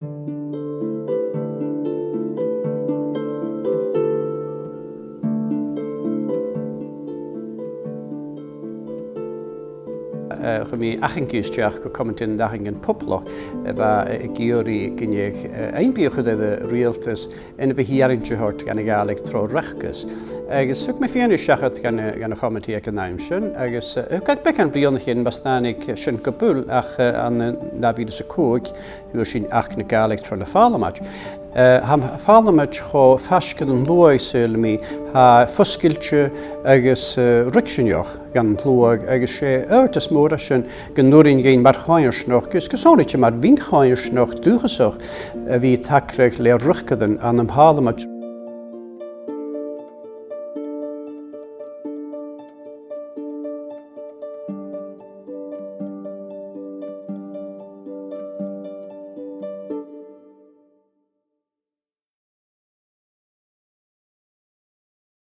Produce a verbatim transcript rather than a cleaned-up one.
Chym i achyngystiach go commentyn dachingen poplach ba giori gynig einbiwch ydy realtas yn fy hiarintio hort gan y galeg tro rachgus. Agus sŵg me fiannu siachat gan y commenti ac yn naimsyn. Agus gag becan blionach yn bastanig sy'n gybwl ach an nafyd ys y cwg yw sy'n ach na galeg tro na ffalamach. Ham ffalamach cho fasgad yn lwy syl mi ha ffusgiltio agus ricsinioch gan plwag agus sé yrtas mór sy'n gynnurin gein mar choinsnoch gus gysonrit mar vin choinsnoch dugesoch vi takreg le ruchkaden an am ffalamach.